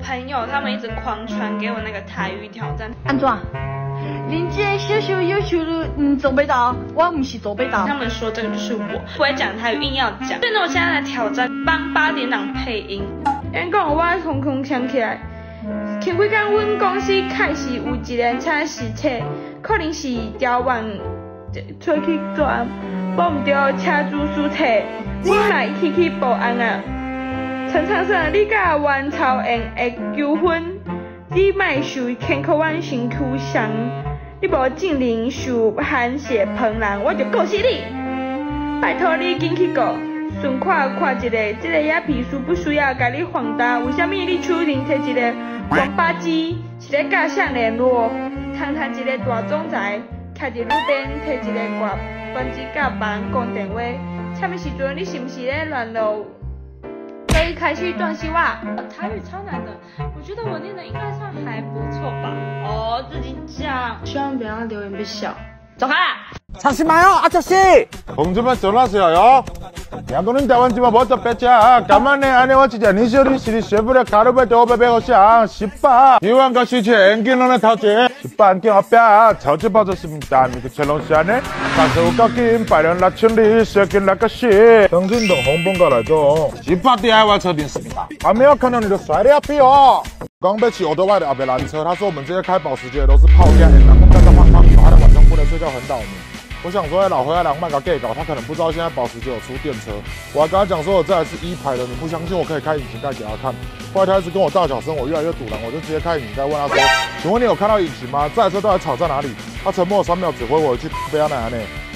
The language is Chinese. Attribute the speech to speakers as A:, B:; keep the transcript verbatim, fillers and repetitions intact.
A: 朋友他们一直狂传给我那个台语挑战。
B: 安怎？恁这小小优秀的嗯做不到，我唔是做不到。
A: 他们说这个就是我，不会讲台语硬要讲。所以呢，我现在来挑战帮八点档配音。因讲我空空想起来，前几天阮公司开始有一辆车事体，可能是调往出去转，无唔对车主输体，阮嘛去去报案啊。陈先生，你甲阮超英会纠纷，你莫受牵口阮身躯伤。你无证明受寒血膨人，我就告死你！拜托你紧去告，顺看看一下，这个也皮书不需要甲你放大，为什么你手里摕一个王八鸡，是咧甲谁联络？堂堂一个大总裁，徛伫路边摕一个挂分机甲别人讲电话，什么时阵你是不是咧乱录？所以开始断希望。台语超难的，我觉得我念的应该算还不错吧。哦，自己讲，希望不要留言被笑。走开！
C: 잠시만요, 아저씨! 공주만 전화하세요. 양도는 대원지만 먼저 뺐자. 가만히 안에 와치자. 니시오리 시리 쉐브레 가르베 도베베오샹. 십바. 이완가 시치 앵기너네 타지. 십바 안경 앞야. 저지 봐줬습니다. 미그 첼롱시 안에. 가서 깎인 빨연 라춘리 쉐킨 라카시. 경진동 홍봉가라죠. 십바 디아이와이车点 있습니다. 아메어 카논이도 쏴리 앞이요. 刚被骑欧多外的阿北拦车，他说我们这些开保时捷的都是泡样，然后干到胖胖，他的晚上不能睡觉，很倒霉。我想说，老灰阿郎卖个 gay 搞，他可能不知道现在保时捷有出电车。我还跟他讲说，我这台是一排的，你不相信我可以开引擎盖给他看。后来他一直跟我大小声，我越来越堵然，我就直接开引擎盖问他说：“请问你有看到引擎吗？这台车到底吵在哪里？”他沉默了三秒，只回我一句：“不要奶奶。”